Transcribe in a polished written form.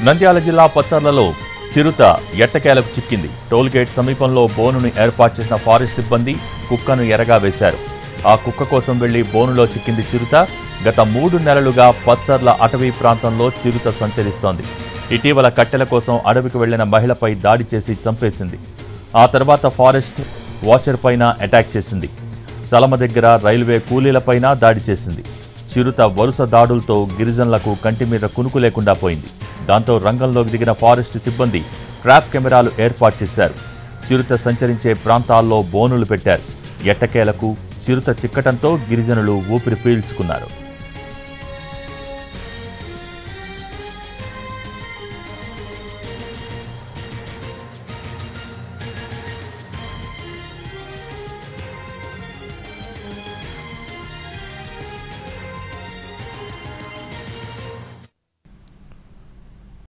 నంద్యాల జిల్లా పచ్చర్లలో చిరుత ఎట్టకేలకు చిక్కింది. టోల్గేట్ సమీపంలో బోనును ఏర్పాటు చేసిన ఫారెస్ట్ సిబ్బంది కుక్కను ఎరగా వేశారు. ఆ కుక్క కోసం వెళ్లి బోనులో చిక్కింది చిరుత. గత 3 నెలలుగా పచ్చర్ల అటవీ ప్రాంతంలో చిరుత సంచరిస్తోంది. ఇటీవల కట్టెల కోసం అడవికి వెళ్లిన మహిళపై దాడి చేసి చంపేసింది. ఆ తర్వాత ఫారెస్ట్ వాచర్ పైన అటాక్ చేసింది. చలమ దగ్గర రైల్వే కూలీలపైన దాడి చేసింది. చిరుత వరుస దాడులతో గిరిజనులకు కంటి మీద కునుకు లేకుండా పోయింది. దాంతో రంగంలోకి దిగిన ఫారెస్ట్ సిబ్బంది ట్రాప్ కెమెరాలు ఏర్పాటు చేశారు. చిరుత సంచరించే ప్రాంతాల్లో బోనులు పెట్టారు. ఎట్టకేలకు చిరుత చిక్కటంతో గిరిజనులు ఊపిరి పీల్చుకున్నారు.